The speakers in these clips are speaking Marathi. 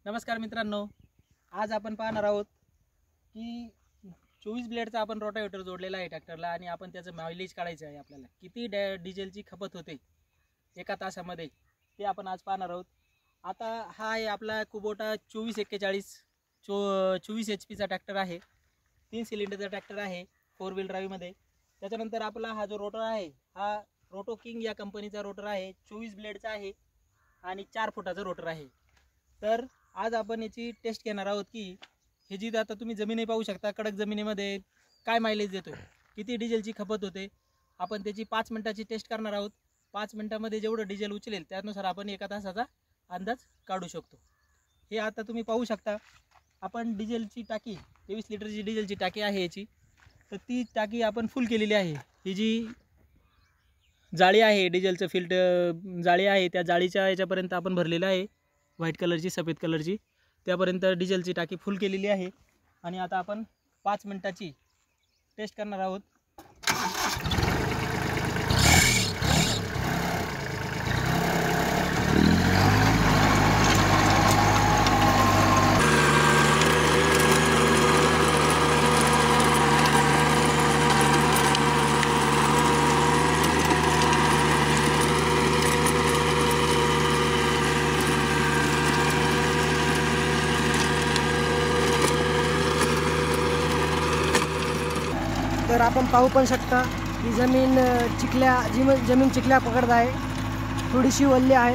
नमस्कार मित्रांनो, आज आपण पाहणार आहोत की 24 ब्लेडचा आपण रोटावेटर जोडलेला आहे ट्रॅक्टरला आणि आपण त्याचं मायलेज काढायचं आहे. आपल्याला किती डिझेलची खपत होते एका तासामध्ये ते आपण आज पाहणार आहोत. आता हा आहे आपला कुबोटा 2441 24 HP चा ट्रॅक्टर आहे. 3 सिलेंडरचा ट्रॅक्टर आहे 4 व्हील ड्राईव्हमध्ये. त्याच्यानंतर आपला हा जो रोटर आहे हा रोटो किंग या कंपनीचा रोटर आहे. 24 ब्लेडचा आहे आणि 4 फुटाचा रोटर आहे. तर आज आपण याची टेस्ट घेणार आहोत की हे जी आता तुम्ही जमिनी पाहू शकता, कडक जमिनीमध्ये काय मायलेज देतो, किती डिझेलची खपत होते. आपण त्याची 5 मिनिटाची टेस्ट करणार आहोत. 5 मिनिटामध्ये जेवढं डिझेल उचलेल त्यानुसार आपण एका तासाचा अंदाज काढू शकतो. हे आता तुम्ही पाहू शकता. आपण डिझेलची टाकी 23 लिटरची डिझेलची टाकी आहे याची, तर ती टाकी आपण फुल केलेली आहे. ही जी जाळी आहे डिझेलचं फिल्टर जाळी आहे त्या जाळीच्या याच्यापर्यंत आपण भरलेलं आहे. व्हाईट कलरची सफेद कलरची त्यापर्यंत डिझेलची टाकी फुल केलेली आहे. आणि आता आपण 5 मिनिटाची टेस्ट करणार आहोत. तर आपण पाहू पण शकता की जमीन चिखल्या पकडत आहे, थोडीशी ओली आहे.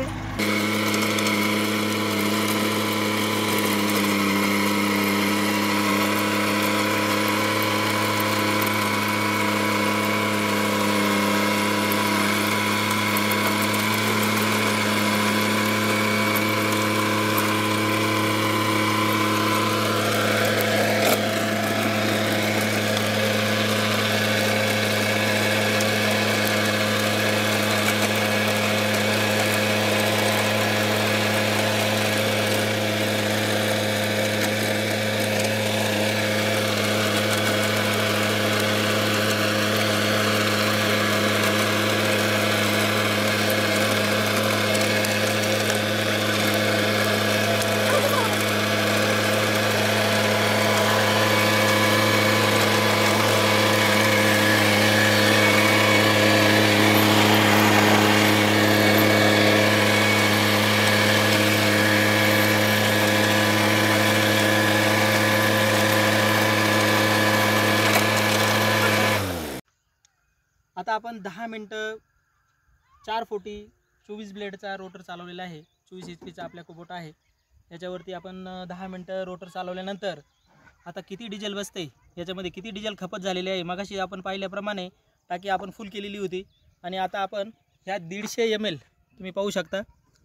आता आपण 10 मिनटं 4 फुटी 24 ब्लेडचा रोटर चालवलेला आहे. 24 HP चा आपल्या कुबोटा आहे. याच्यावरती आपण 10 मिनटं रोटर चालवल्यानंतर आता किती डिझेल बसते, याच्यामध्ये किती डिझेल खपत झालेली आहे. मगाशी आपण पाहिल्याप्रमाणे टाकी आपण फुल केलेली होती आणि आता आपण ह्या 150 ml तुम्ही पाहू शकता.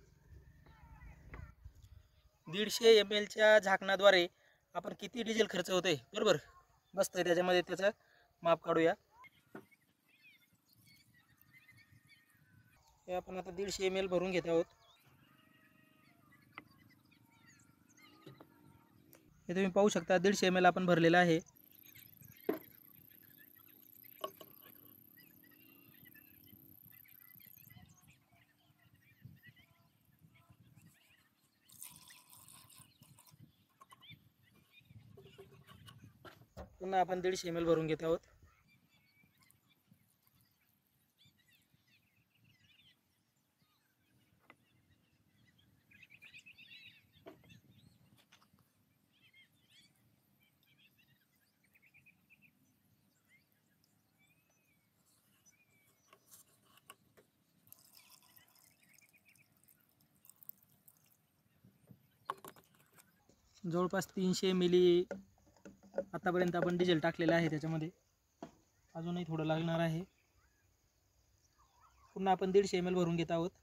150 ml च्या झाकणाद्वारे आपण किती डिझेल खर्च होते बरोबर बसतंय त्याच्यामध्ये, त्याचं माप काढूया. हे आपण आता 150 ml भरून घेत आहोत. हे तुम्ही पाहू शकता 150 ml आपण भरलेला आहे. पुन्हा आपण 150 ml भरून घेत आहोत. जवळपास 300 मिली आतापर्यंत आपण डिझेल टाकलेलं आहे. त्याच्यामध्ये अजूनही थोडं लागणार आहे. पुन्हा आपण 150 ml भरून घेत आहोत.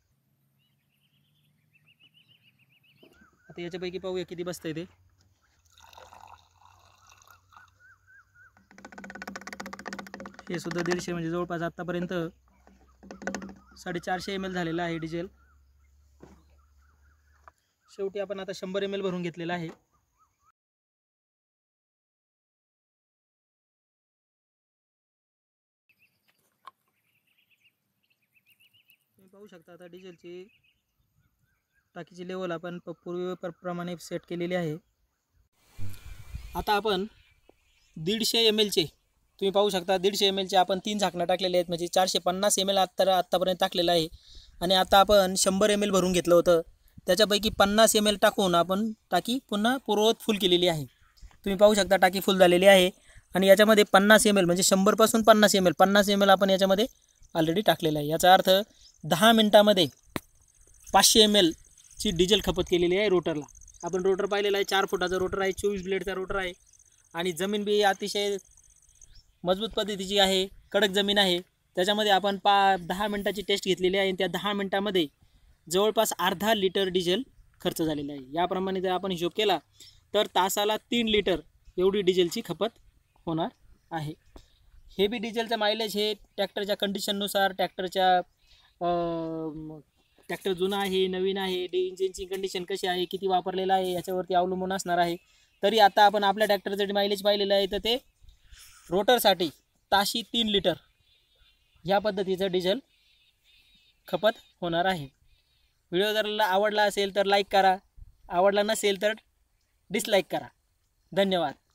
आता याच्यापैकी पाहूया किती बसतंय ते. हे सुद्धा 150 म्हणजे जवळपास आतापर्यंत 450 ml झालेलं आहे डिझेल. शेवटी आपण आता 100 ml भरून घेतलेला आहे. तुम्ही पाहू शकता आता डिझेलची टाकीची लेवल आपण पूर्वीप्रमाणे सेट केलेली आहे. आता आपण 150 ml चे तुम्ही पाहू शकता 150 ml चे आपण 3 झाकणं टाकलेले आहेत, म्हणजे 450 ml आत्तापर्यंत टाकलेलं आहे. आणि आता आपण 100 ml भरून घेतलं होतं, त्याच्यापैकी 50 ml टाकून आपण टाकी पुन्हा पूर्ववत फुल केलेली आहे. तुम्ही पाहू शकता टाकी फुल झालेली आहे. आणि याच्यामध्ये 50 ml म्हणजे 100 पासून 50 ml आपण याच्यामध्ये ऑलरेडी टाकलेलं आहे. याचा अर्थ 10 मिनिटामध्ये 500 ml ची डिझेल खपत केलेली आहे रोटरला. आपण रोटर पाहिलेला आहे, 4 फुटाचा रोटर आहे, 24 ब्लेडचा रोटर आहे. आणि जमीन बी अतिशय मजबूत पद्धतीची आहे, कडक जमीन आहे. त्याच्यामध्ये आपण 10 मिनिटाची टेस्ट घेतलेली आहे आणि त्या 10 मिनिटामध्ये जवळपास अर्धा लिटर डिझेल खर्च झालेला आहे. याप्रमाणे जर आपण हिशोब केला तर तासाला 3 लिटर एवढी डिझेलची खपत होणार आहे. हे बी डिझेलचं मायलेज हे ट्रॅक्टरच्या कंडिशननुसार, ट्रॅक्टर जुना आहे नवीन आहे, इंजिनची कंडिशन कशी आहे, किती वापरलेला आहे याच्यावरती अवलंबून असणार आहे. तरी आता आपण आपल्या ट्रॅक्टरचं मायलेज पाहिलेलं आहे, तर ते रोटरसाठी ताशी 3 लिटर ह्या पद्धतीचं डिझेल खपत होणार आहे. व्हिडिओ जर आवडला असेल तर लाईक करा, आवडला नसेल तर डिसलाईक करा. धन्यवाद.